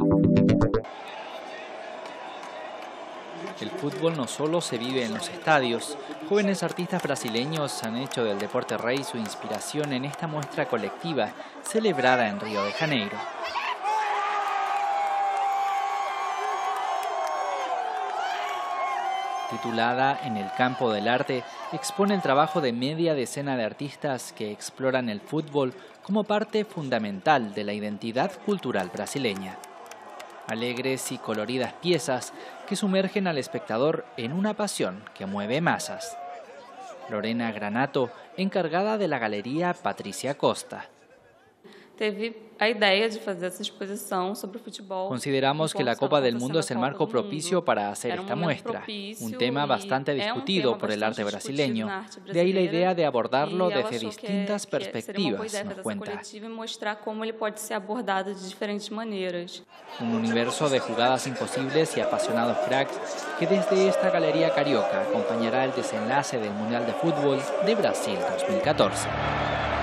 El fútbol no solo se vive en los estadios. Jóvenes artistas brasileños han hecho del deporte rey su inspiración en esta muestra colectiva celebrada en Río de Janeiro. Titulada En el campo del arte, expone el trabajo de media decena de artistas que exploran el fútbol como parte fundamental de la identidad cultural brasileña. Alegres y coloridas piezas que sumergen al espectador en una pasión que mueve masas. Lorena Granato, encargada de la galería Patricia Costa. Consideramos que la Copa del Mundo es el marco propicio para hacer esta muestra, un tema bastante discutido por el arte brasileño, de ahí la idea de abordarlo desde distintas perspectivas, nos cuenta. Un universo de jugadas imposibles y apasionados cracks que desde esta galería carioca acompañará el desenlace del Mundial de Fútbol de Brasil 2014.